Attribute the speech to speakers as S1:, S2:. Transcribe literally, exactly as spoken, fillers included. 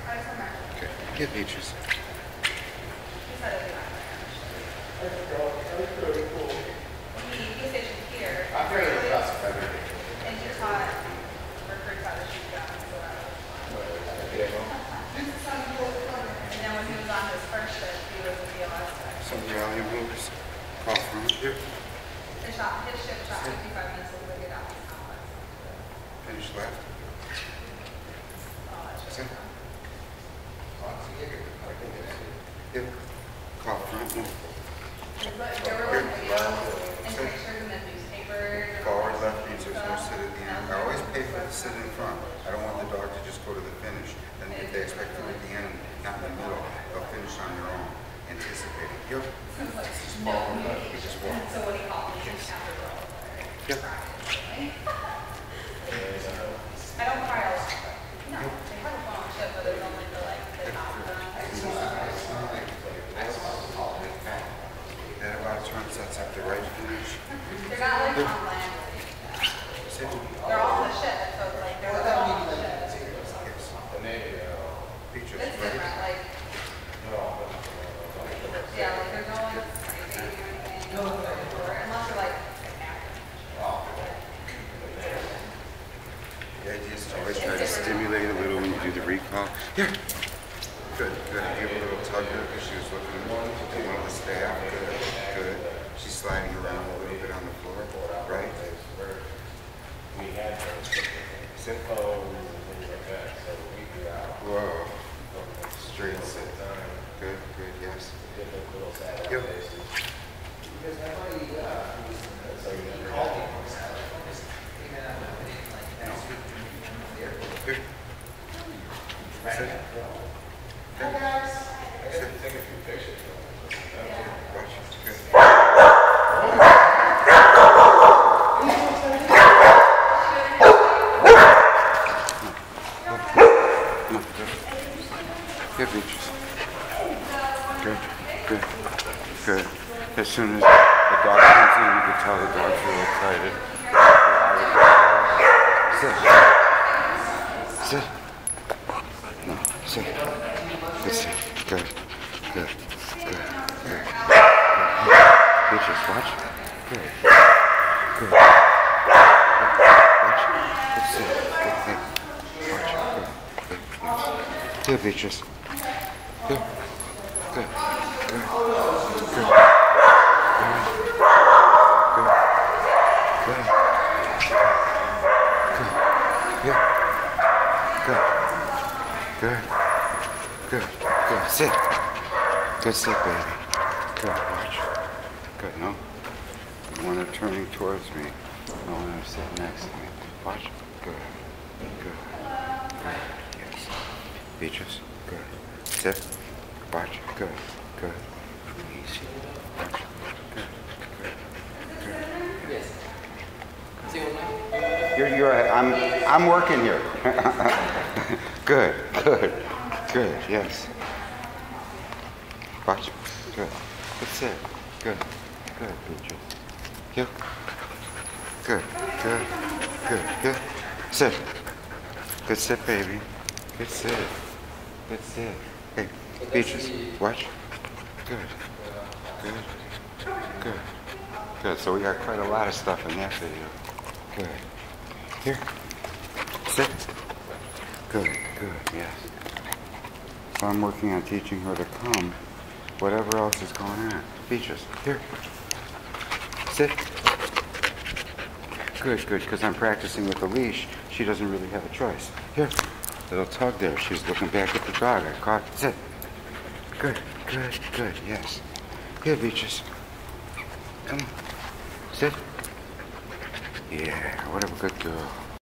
S1: Good. Get Beatrice.
S2: I'm very impressed with everything.
S3: And he taught recruits how to shoot guns. So that was fun. And then when he was on his first shift, he was a B L S tech.
S1: Some rally moves. Cross front here.
S3: His, shot, his shift shot fifty-five minutes to get out of the complex.
S1: Finish left.
S3: Oh, that's just
S1: Sit.
S3: fun.
S1: Yep. Cross front move.
S3: But there were like videos and pictures in the newspaper.
S1: Forward left means there's no sit at the end. I always pay for the sit in front. I don't want the dog to just go to the finish. And if they expect to at the end, not in the middle, they'll finish on their own. Anticipating. Yep. Just forward left. You just walk.
S3: So what he called me after girl.
S1: Yep.
S3: I don't cry a lot. No, they have a phone shit, but it's only for like the top of them.
S1: That about turn sets up the right finish.
S3: They're not like on land. They're all the shit, so it's like they're all the shit. It's different, like, yeah, like there's no one that's crazy or anything, unless you're like
S1: The idea is to always try to stimulate a little when you do the recall. Here. Good, good. Give a little tug here because she was looking at one of the staff. Good, good. She's sliding around a little bit on the floor. Right?
S2: We had sit phones and things like that, so we be out.
S1: Whoa. Straight sit. Good, good, yes.
S2: Different little Saturday
S1: Yep.
S2: bases. Because I thought he, uh, so you never called him.
S1: Good. Sit.
S2: Hey guys. I gotta take a few pictures.
S1: Watch. Good. Good, Beatrice. Good, good, good. As soon as the dog comes in, you can tell the dog's really excited. Sit. Sit. No, sit. Good sit. Good, good, good, good. Beatrice, watch. Good. Good. Watch. Good sit. Good thing. Watch. Good. Good. Good, Beatrice. Good. Good. Good. Good. Good. Good. Good. Yeah. Good. Good. Good. Good. Sit. Good sit, baby. Good. Watch. Good. No. You want her turning towards me. I want her to sit next to me. Watch. Good. Good. Good. Yes. Beatrice. Good. Sit. Watch. Good. Good. Easy. Watch. Good. Good. Good. You're, you're, I'm, I'm working here. Good. Good. Good. Yes. Watch. Good. Good sit. Good. Good, Beatrice. Yep. Good. Good. Good. Good. Sit. Good sit, baby. Good sit. Good sit. Hey, Beatrice, watch. Good. Good. Good. Good. So we got quite a lot of stuff in that video. Good. Here. Sit. Good. Good. Yes. So I'm working on teaching her to come, whatever else is going on. Beatrice, here. Sit. Good, good, because I'm practicing with the leash. She doesn't really have a choice. Here. Little tug there. She's looking back at the dog. I caught. Sit. Good, good, good. Yes. Here, Beatrice. Come on. Sit. Yeah, what a good girl.